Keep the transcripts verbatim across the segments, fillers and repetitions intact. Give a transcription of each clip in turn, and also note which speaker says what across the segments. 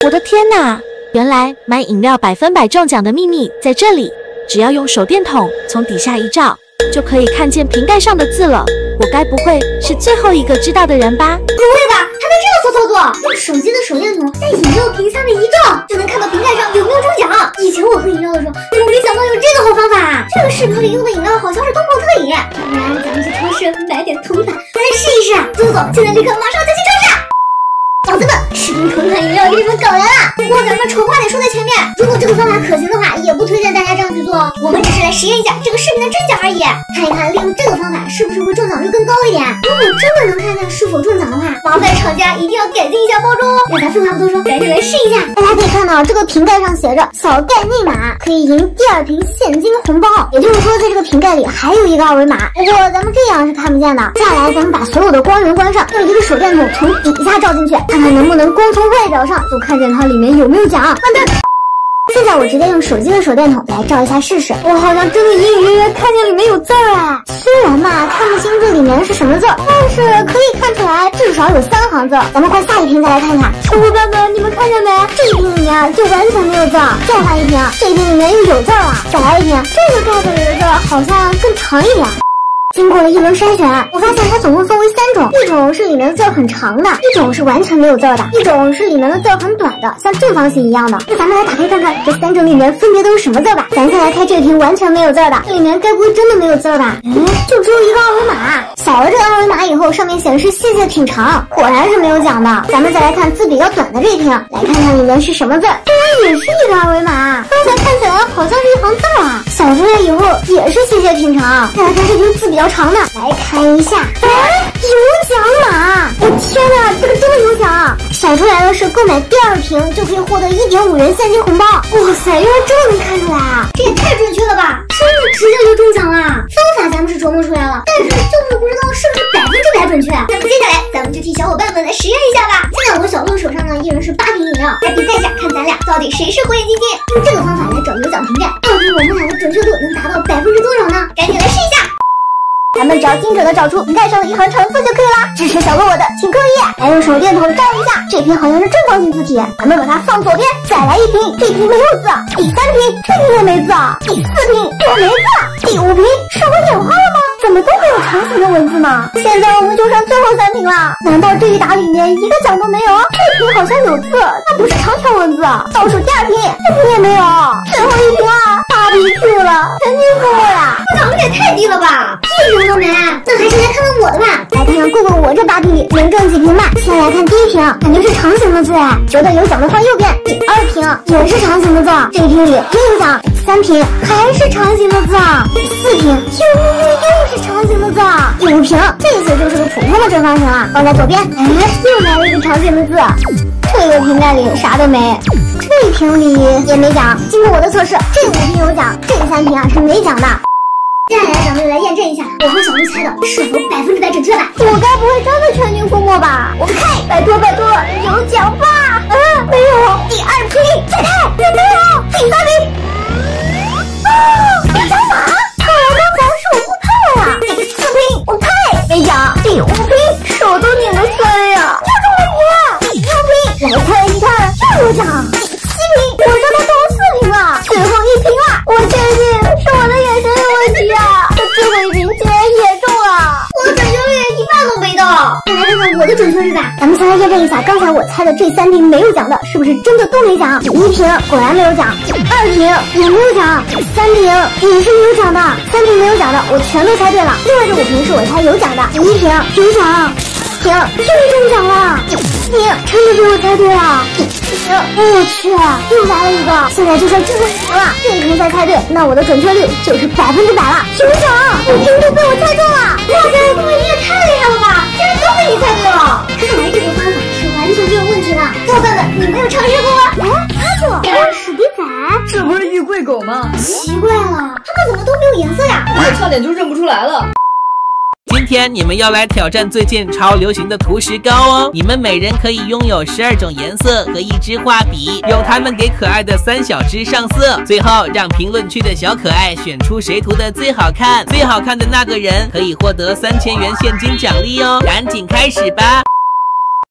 Speaker 1: 我的天哪！原来买饮料百分百中奖的秘密在这里，只要用手电筒从底下一照，就可以看见瓶盖上的字了。我该不会是最后一个知道的人吧？
Speaker 2: 不会吧，还能这样做操作？用手机的手电筒在饮料瓶下面一照，就能看到瓶盖上有没有中奖。以前我喝饮料的时候，怎么没想到有这个好方法？这个视频里用的饮料好像是东宝特饮，要不然咱们去超市买点同款，再来试一试。走走，现在立刻马上就去超市。宝子们，视频同款饮料给你们搞来了。不过咱们丑话得说在前面，如果这个方法可行的话，也不推荐大家这样去做。我们只是来实验一下这个视频的真假而已，看一看利用这个方法是不是会中奖率更高一点。如果真的能看看是否中奖的话，麻烦厂家一定要改进一下包装哦。那咱废话不多说，赶紧来试一下。大家可以看到这个瓶盖上写着扫盖内码可以赢第二瓶现金红包，也就是说在这个瓶盖里还有一个二维码，不过咱们这样是看不见的。接下来咱们把所有的光源关上，用一个手电筒从底下照进去，看看能不能光从外表上就看见它里面有没有奖。慢点。现在我直接用手机的手电筒来照一下试试，我好像真的隐隐约约看见里面有字儿哎。虽然嘛看不清这里面是什么字，但是可以看出来至少有三行字。咱们换下一瓶再来看看，小伙伴们你们看见没？这一瓶里面就完全没有字，再换一瓶，这一瓶里面又有字了，再来一瓶，这个盖子里的字好像更长一点。经过了一轮筛选，我发现它总共分为三种，一种是里面的字很长的，一种是完全没有字的，一种是里面的字很短的，像正方形一样的。那咱们来打开看看这三种里面分别都是什么字吧。咱先来开这瓶完全没有字的，这里面该不会真的没有字吧？嗯，就只有一个二维码。扫了这个二维码以后，上面显示谢谢品尝，果然是没有奖的。咱们再来看字比较短的这一瓶，来看看里面是什么字，竟然也是一个二维码，刚才看起来好像是一行字啊。扫出来以后也是谢谢品尝。再来看这瓶字比较长的，来看一下，哎，有奖码！我天哪，这个真的有奖！扫出来的是购买第二瓶就可以获得一点五元现金红包。哇塞，原来这么能看出来啊！这也太准确了吧！真的直接就中奖了。方法咱们是琢磨出来了，但是就是不知道是不是百分之百准确。那么接下来咱们就替小伙伴们来实验一下吧。现在我和小鹿手上呢，一人是八瓶饮料，来比赛一下，看咱俩到底谁是火眼金睛。用这个方法来找有奖瓶盖，到底我们俩的准确度能达到百分之多少呢？赶紧来试一下。咱们只要精准的找出瓶盖上的一行长字就可以了。支持小鹿我的请扣一，来用手电筒照一下，这瓶好像是正方形字体，咱们把它放左边，再来一瓶，这瓶没有字，第三瓶这瓶也没字，第四瓶也没字，第五瓶是我眼花了吗？怎么都没有长形的文字呢？现在我们就剩最后三瓶了，难道这一打里面一个奖都没有？这瓶好像有字，但不是长条文字。倒数第二瓶，这瓶也没有，最后一瓶啊，八瓶去了，神经病呀！奖率也太低了吧，一瓶都没。那还是来看看我的吧，来看看过过我这八瓶里能挣几瓶吧。先来看第一瓶，感觉是长形的字哎，觉得有奖的话右边。第二瓶也是长形的字，这一瓶里又有奖。三瓶还是长形的字，第四瓶又又又是长形的字，第五瓶这次就是个普通的正方形了。放在左边，哎，又来了一个长形的字。这个瓶盖里啥都没，这一瓶里也没奖。经过我的测试，这五瓶有奖，这三瓶啊是没奖的。接下来咱们就来验证一下我和小鹿猜的是否百分之百准确吧。我该不会真的全军覆没吧？我们开，拜托拜托，有奖吧？啊，没有。第二瓶再开，也没有。第三瓶，啊，有奖码！看来刚才是我误判了呀。第四瓶我猜没奖，第五瓶手都拧了酸呀，又中了一瓶。第六瓶来看一看，又有奖。第七瓶我这都中了四瓶了，最后一瓶了，我确定是我的眼神有问题啊！这最后一瓶竟然也中了，我的准确率一半都没到。再来看看我的准确率吧，咱们先来验证一下刚才我猜的这三瓶没有奖的是不是真的都没奖。第一瓶果然没有奖，第二瓶也没有奖，第三瓶也是没有奖的，三瓶没有奖的我全都猜对了。另外这五瓶是我猜有奖的，第一瓶有奖，第二瓶又中奖了，第四瓶真的被我猜对了，第七瓶我去又来了一个，现在就剩最后一瓶了，这一瓶再猜对，那我的准确率就是百分之百了。有奖，五瓶都被我猜中了！哇塞，你们也太厉害了吧，竟然都被你猜对了！看来这个方法是完全没有问题的。小伙伴们，你们有尝试过吗？哎，阿祖，史迪仔，
Speaker 3: 这不是玉桂狗吗？
Speaker 2: 奇怪了，它们怎么都没有颜色呀？
Speaker 3: 我差点就认不出来了。
Speaker 4: 今天你们要来挑战最近超流行的涂石膏哦！你们每人可以拥有十二种颜色和一支画笔，用它们给可爱的三小只上色。最后让评论区的小可爱选出谁涂的最好看，最好看的那个人可以获得三千元现金奖励哦！赶紧开始吧！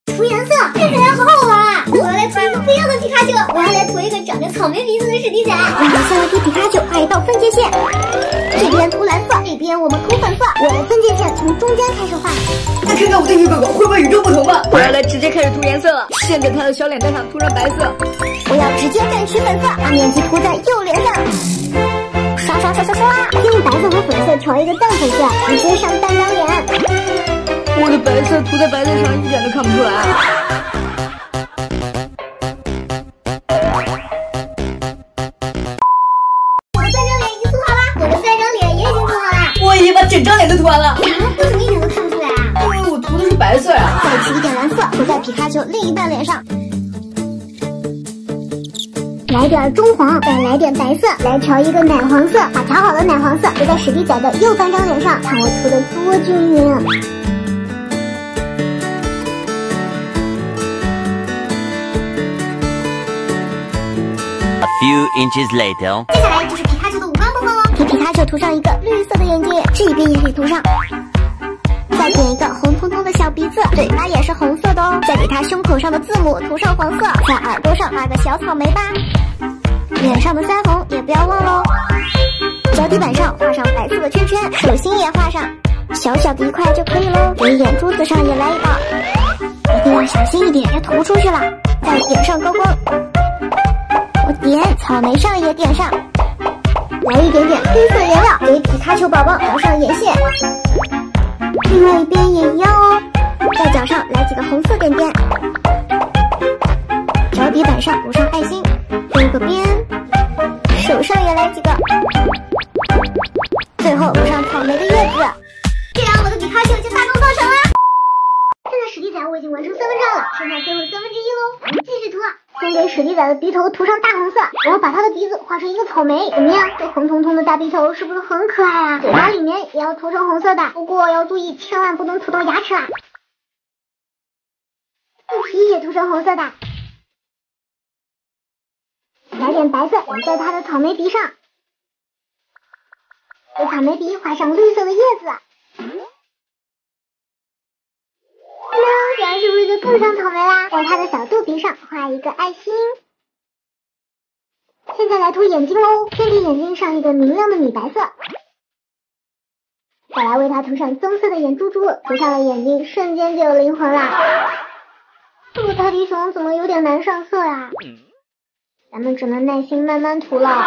Speaker 2: 涂颜色看起来好好玩啊！我要来涂一个不一样的皮卡丘，我要来涂一个长着草莓鼻子的史迪仔。我们先来给皮卡丘画一道分界线，这边涂蓝色，这边我们涂粉色。我的分界线从中间开始画。
Speaker 3: 那看看我的鱼狗狗会不会与众不同吧？我要来直接开始涂颜色了，先在它的小脸蛋上涂上白色。
Speaker 2: 我要直接蘸取粉色，把面积涂在右脸上。刷刷刷刷刷，用白色和粉色调一个淡粉色，直接上半张脸。
Speaker 3: 我的白色涂在白色上一点都看不出来。
Speaker 2: 我的三张脸已经涂好了，我的三张脸也已经涂好了。
Speaker 3: 我已经把整张脸都涂完了。
Speaker 2: 啊，为什么一点都看不出来啊？
Speaker 3: 因为我涂的是白色呀。
Speaker 2: 再取一点蓝色，涂在皮卡丘另一半脸上。来点棕黄，再来点白色，来调一个奶黄色。把调好的奶黄色涂在史迪仔的右半张脸上，看我涂的多均匀啊！
Speaker 5: A few inches later，
Speaker 2: 接下来就是皮卡丘的五官部分了，给皮卡丘涂上一个绿色的眼睛，这边也可以涂上。再点一个红彤彤的小鼻子，嘴巴也是红色的哦。再给它胸口上的字母涂上黄色，在耳朵上画个小草莓吧。脸上的腮红也不要忘喽。脚底板上画上白色的圈圈，手心也画上，小小的一块就可以喽。给眼珠子上也来一道，一定要小心一点，别涂出去了。再点上高光。 我点草莓上也点上，来一点点黑色颜料，给皮卡丘宝宝涂上眼线，另外一边也一样哦。在脚上来几个红色点点，脚底板上涂上爱心，勾个边，手上也来几个，最后涂上草莓的叶子，这样我的皮卡丘就大功告成了。现在史迪仔我已经完成三分之二了，剩下最后三分之一喽，我们继续涂啊。 先给史迪仔的鼻头涂上大红色，我要把他的鼻子画成一个草莓，怎么样？这红彤彤的大鼻头是不是很可爱啊？嘴巴里面也要涂成红色的，不过要注意，千万不能涂到牙齿啊！肚皮也涂成红色的，来点白色点在他的草莓鼻上，给草莓鼻画上绿色的叶子。 这样是不是就更像草莓啦？在它的小肚皮上画一个爱心。现在来涂眼睛喽，先给眼睛上一个明亮的米白色，再来为它涂上棕色的眼珠珠，涂上了眼睛，瞬间就有灵魂啦。这个泰迪熊怎么有点难上色呀？咱们只能耐心慢慢涂了。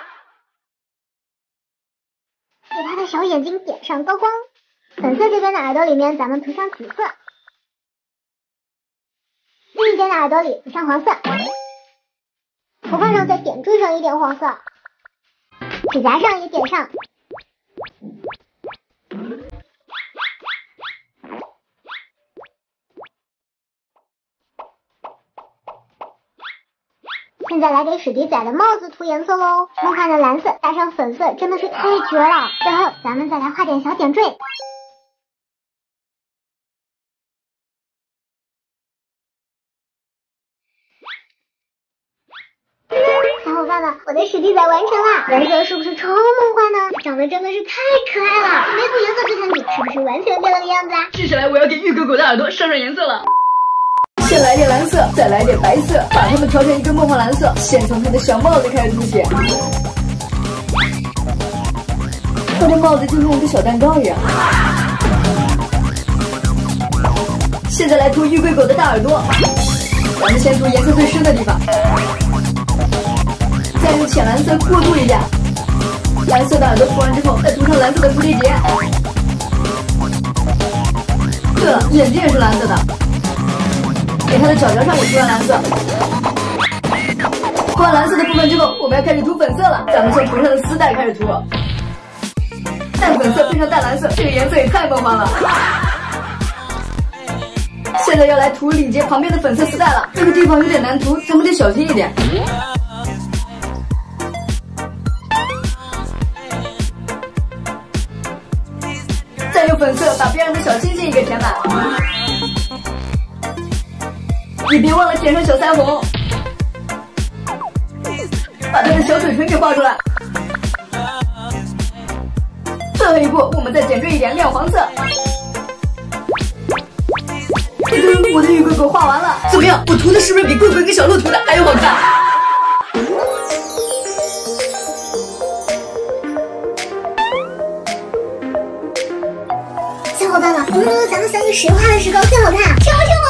Speaker 2: 给它的小眼睛点上高光，粉色这边的耳朵里面咱们涂上紫色。 另一边的耳朵里涂上黄色，头发上再点缀上一点黄色，指甲上也点上。现在来给史迪仔的帽子涂颜色喽，梦幻的蓝色搭上粉色真的是太绝了。最后咱们再来画点小点缀。 小伙伴们，我的史迪仔完成了，颜色是不是超梦幻呢？长得真的是太可爱了，没涂颜色之前比是不是完全变了个样子啊？
Speaker 3: 接下来我要给玉狗狗的耳朵上上颜色了。先来点蓝色，再来点白色，把它们调成一个梦幻蓝色。先从它的小帽子开始涂写，它的帽子就像一个小蛋糕一样。现在来涂玉贵狗的大耳朵，咱们先涂颜色最深的地方。 再用浅蓝色过渡一下，蓝色的耳朵涂完之后，再涂上蓝色的蝴蝶结。对了，眼睛也是蓝色的，给它的脚脚上也涂上蓝色。涂完蓝色的部分之后，我们要开始涂粉色了。咱们从头上的丝带开始涂，淡粉色配上淡蓝色，这个颜色也太梦幻了。现在要来涂领结旁边的粉色丝带了，这个地方有点难涂，咱们得小心一点。 再用粉色把边上的小星星也给填满，你别忘了填上小腮红，把它的小嘴唇给画出来。最后一步，我们再点缀一点亮黄色。 我的玉贵贵画完了，怎么样？我涂的是不是比贵贵跟小鹿涂的还要好看？
Speaker 2: 小伙伴们，有没有觉得咱们三个谁画的石膏最好看？挑挑